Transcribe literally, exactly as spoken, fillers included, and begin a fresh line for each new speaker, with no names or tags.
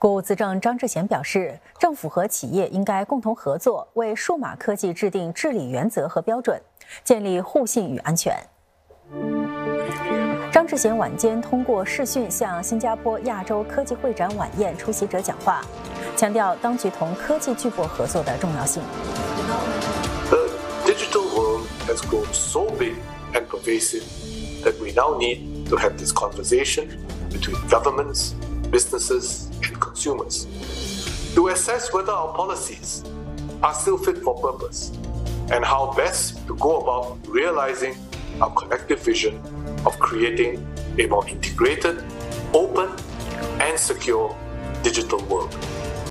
国务资政张志贤表示，政府和企业应该共同合作，为数码科技制定治理原则和标准，建立互信与安全。张志贤晚间通过视讯向新加坡亚洲科技会展晚宴出席者讲话，强调当局同科技巨擘合作的重要性。
The digital world has grown so big and pervasive that we now need to have this conversation between governments, businesses, and consumers to assess whether our policies are still fit for purpose and how best to go about realizing our collective vision of creating a more integrated, open, and secure digital world.